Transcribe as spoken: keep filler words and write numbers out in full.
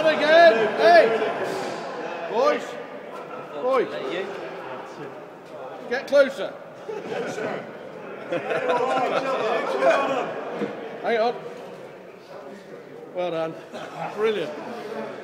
And again. Hey. Boys. Boys. Get closer. Hang on. Well done. Brilliant.